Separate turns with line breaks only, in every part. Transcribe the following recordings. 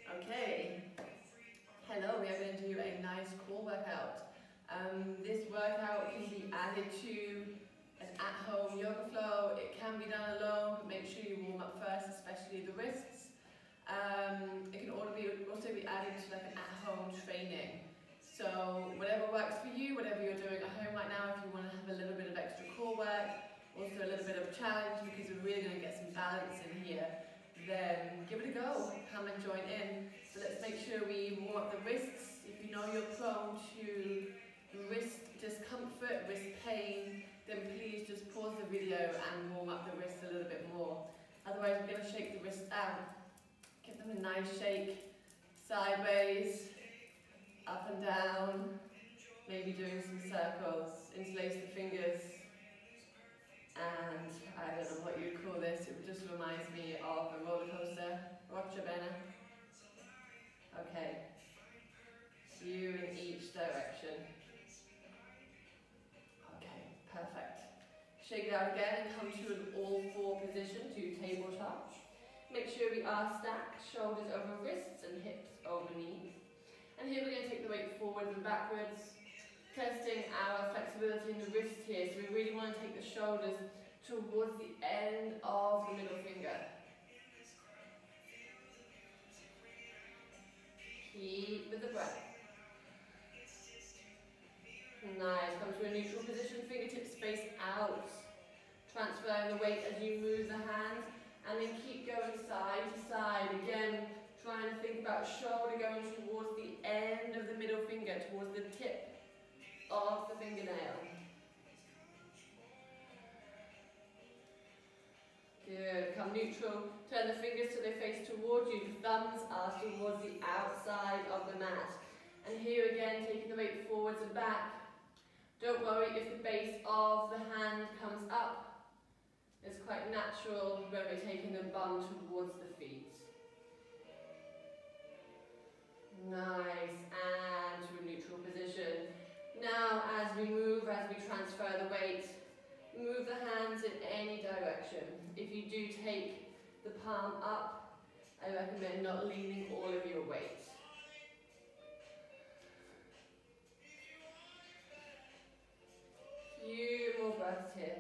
Okay, hello, we are going to do a nice core workout. This workout can be added to an at-home yoga flow. It can be done alone, but make sure you warm up first, especially the wrists. It can also be added to like an at-home training. So whatever works for you, whatever you're doing at home right now, if you want to have a little bit of extra core work, also a little bit of challenge because we're really going to get some balance in here, then give it a go. Come and join in. So let's make sure we warm up the wrists. If you know you're prone to wrist discomfort, wrist pain, then please just pause the video and warm up the wrists a little bit more. Otherwise, we're going to shake the wrists out. Give them a nice shake, sideways, up and down, maybe doing some circles, interlace the fingers, and I don't know what you'd call this, it just reminds me of a roller coaster, Rocha Bene. Okay, you in each direction. Okay, perfect. Shake it out again and come to an all-four position, to tabletop. Make sure we are stacked, shoulders over wrists and hips over knees. And here we're going to take the weight forward and backwards, testing our flexibility in the wrist here. So we really want to take the shoulders towards the end of the middle finger. Keep with the breath. Nice, come to a neutral position, fingertips face out. Transferring the weight as you move the hands, and then keep going side to side. Again, trying to think about shoulder going towards the end of the middle finger, towards the tip of the fingernail. Good, come neutral, turn the fingers till they face towards you, the thumbs are towards the outside of the mat. And here again, taking the weight forwards and back. Don't worry if the base of the hand comes up. It's quite natural when we're taking the bum towards the feet. Nice, and to a neutral position. Now as we move, as we transfer the weight, move the hands in any direction. If you do take the palm up, I recommend not leaning all of your weight. Few more breaths here.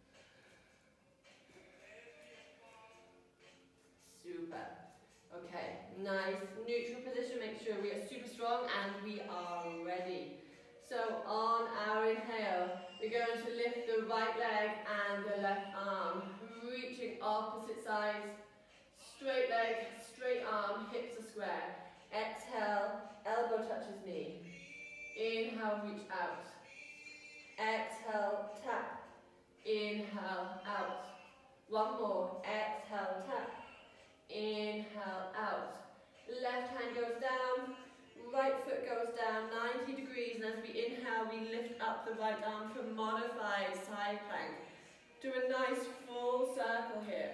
Super. Okay, nice, neutral position, make sure we are super strong and we are ready. So on our inhale, we're going to lift the right leg and the left arm, reaching opposite sides, straight leg, straight arm, hips are square. Exhale, elbow touches knee. Inhale, reach out. Exhale, tap. Inhale, out. One more, exhale, tap. Inhale, out. Left hand goes down, right foot goes down 90 degrees, and as we inhale, we lift up the right arm for modified side plank. Do a nice full circle here.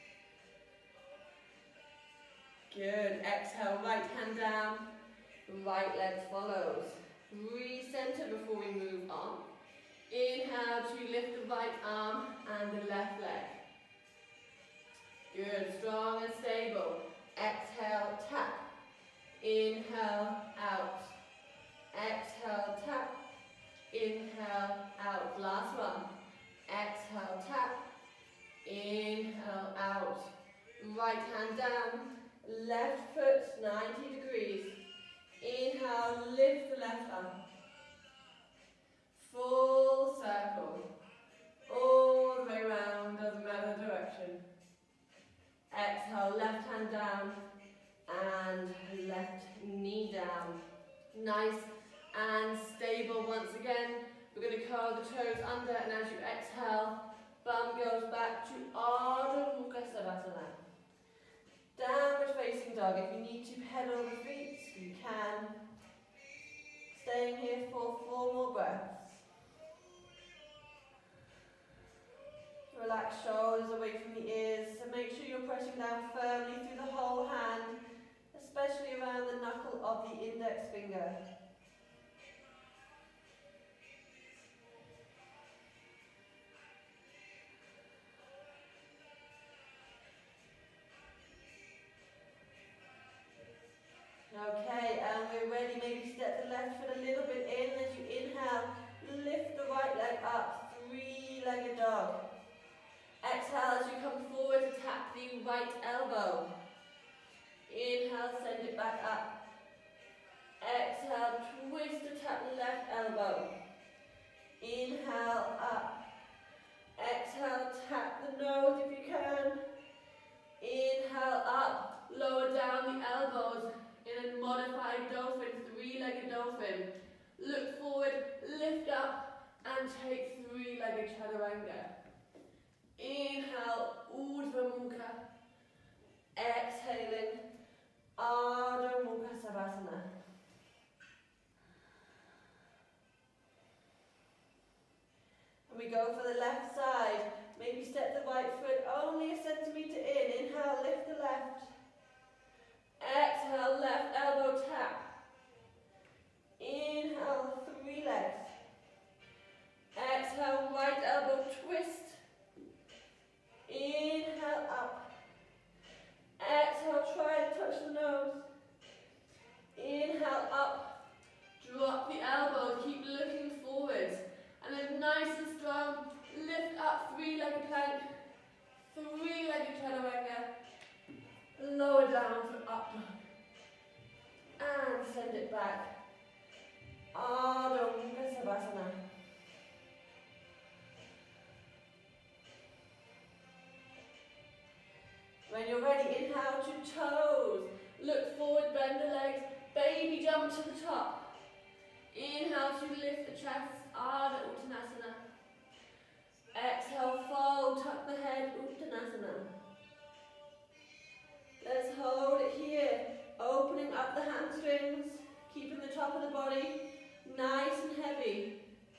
Good, exhale, right hand down, right leg follows. Recenter before we move on. Inhale to lift the right arm and the left leg. Good, strong and stable. Exhale, tap. Inhale, out. Exhale, tap. Inhale, out. Last one. Exhale, tap. Inhale, out. Right hand down. Left foot 90 degrees. Inhale, lift the left arm. Full circle. All the way around, doesn't matter the direction. Exhale, left hand down and left knee down. Nice and stable once again. We're going to curl the toes under, and as you exhale, bum goes back to Ardha Mukha Savasana. Downward facing dog. If you need to pedal the feet, you can. Staying here for 4 more breaths. Relax shoulders away from the ears, so make sure you're pressing down firmly through the whole hand, especially around the knuckle of the index finger.
Okay, and we're ready. Maybe step the left foot a little bit in. As you inhale, lift the right leg up, three-legged dog. Exhale as you come forward to tap the right elbow. Inhale, send it back up. Exhale, twist to tap the left elbow. Inhale, up. Exhale, tap the nose if you can. Inhale, up. Lower down the elbows in a modified dolphin, three-legged dolphin. Look forward, lift up, and take three-legged chaturanga. Inhale, Urdhva Mukha. Exhaling, Ardha Mukha Savasana. And we go for the left side. Maybe step the right foot only a centimetre in. Inhale, lift the left. Exhale, left elbow tap. Inhale, three legs. Exhale, right elbow twist. Inhale, up. Exhale, try to touch the nose. Inhale, up. Drop the elbow, keep looking forward. And then nice and strong, lift up, three-legged plank, three-legged chaturanga. Lower down for up dog. And send it back. Ardha Mukha Savasana. When you're ready, inhale to toes. Look forward, bend the legs, baby jump to the top. Inhale to lift the chest, Ardha Uttanasana. Exhale, fold, tuck the head, Uttanasana. Let's hold it here, opening up the hamstrings, keeping the top of the body nice and heavy.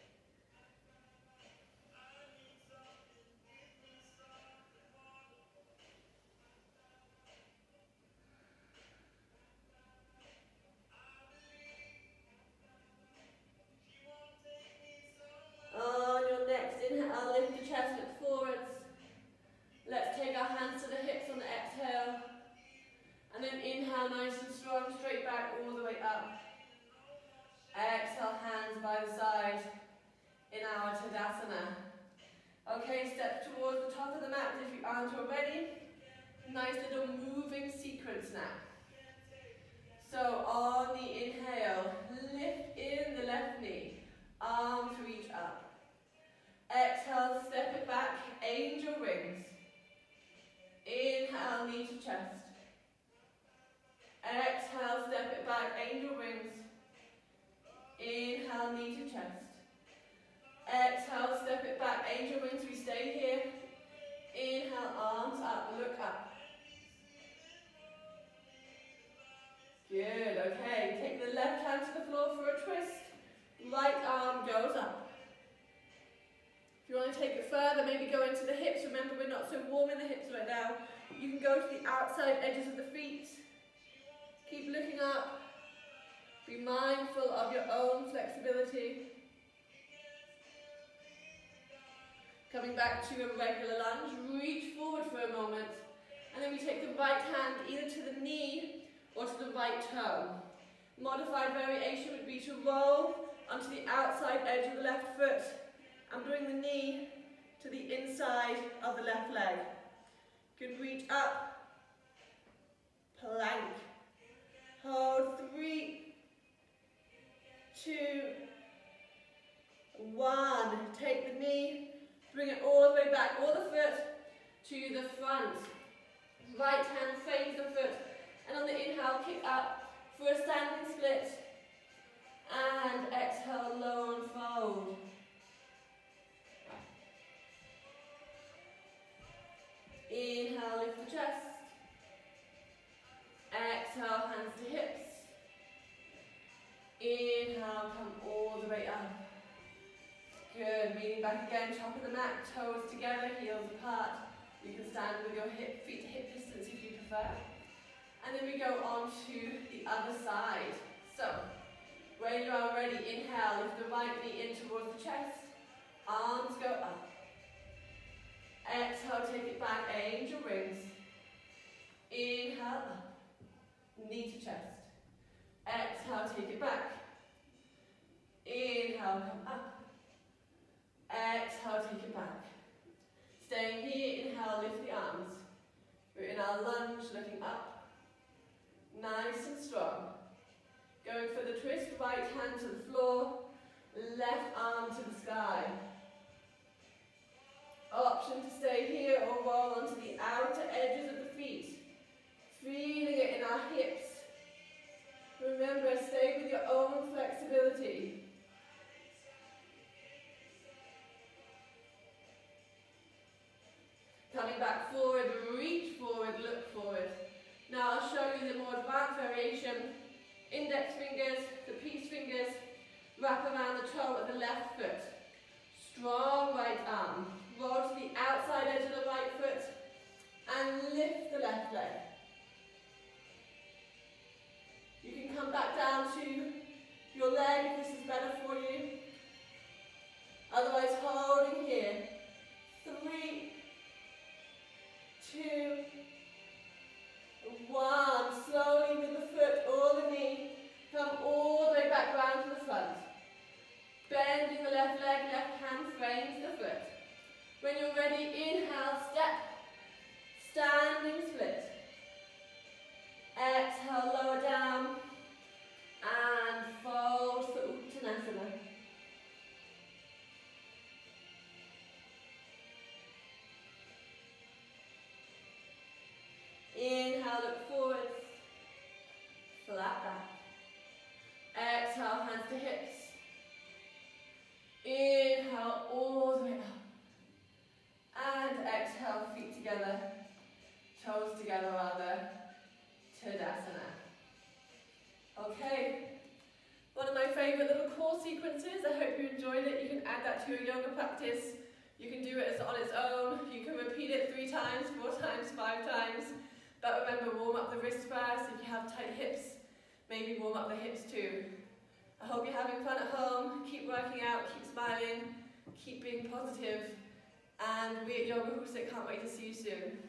On your next inhale, lift the chest, look forwards. Let's take our hands to the hips on the exhale. And then inhale, nice and strong, straight back all the way up. Exhale, hands by the side in our Tadasana. Okay, step towards the top of the mat if you aren't already. Nice little moving sequence now. So on the inhale, lift in the left knee, arms reach up. Exhale, step it back, angel wings. Inhale, knee to chest. Exhale, step it back, angel wings. Inhale, knee to chest. Exhale, step it back, angel wings, we stay here. Inhale, arms up, look up. Good, okay, take the left hand to the floor for a twist. Right arm goes up. If you want to take it further, maybe go into the hips. Remember, we're not so warm in the hips right now. You can go to the outside edges of the feet. Keep looking up. Be mindful of your own flexibility. Coming back to a regular lunge, reach forward for a moment. And then we take the right hand either to the knee or to the right toe. Modified variation would be to roll onto the outside edge of the left foot and bring the knee to the inside of the left leg. You can reach up, plank. Hold 3, 2, 1. Take the knee, bring it all the way back, all the foot to the front. Right hand frames the foot, and on the inhale, kick up for a standing split. And exhale, lower and fold. Inhale, lift the chest. Exhale, hands to hips. Inhale, come all the way up. Good, leaning back again, top of the mat, toes together, heels apart. You can stand with your feet to hip distance if you prefer. And then we go on to the other side. So, when you are ready, inhale, lift the right knee in towards the chest. Arms go up. Exhale, take it back, angel wings. Inhale up. Knee to chest. Exhale, take it back. Inhale, come up. Exhale, take it back. Staying here, inhale, lift the arms. We're in our lunge, looking up. Nice and strong. Going for the twist, right hand to the floor, left arm to the sky. Option to stay here or roll onto the outer edges of the feet. Feeling it in our hips. Remember, stay with your own flexibility. Coming back forward, reach forward, look forward. Now I'll show you the more advanced variation. Index fingers, the peace fingers, wrap around the toe of the left foot. Strong right arm. Roll to the outside edge of the right foot and lift the left leg. You can come back down to your leg if this is better for you. Otherwise, holding here. 3, 2, 1. Slowly with the foot or the knee, come all the way back round to the front. Bending the left leg, left hand frames the foot. When you're ready, inhale, step, standing split. Exhale, lower down, and fold for Uttanasana. Inhale, look forward, flat back. Exhale, hands to hips. Inhale, all the way up. And exhale, feet together, toes together rather, Tadasana. Okay, one of my favourite little core sequences. I hope you enjoyed it. You can add that to your yoga practice. You can do it on its own. You can repeat it 3 times, 4 times, 5 times. But remember, warm up the wrists first. If you have tight hips, maybe warm up the hips too. I hope you're having fun at home. Keep working out, keep smiling, keep being positive. And we at Yoga Husik can't wait to see you soon.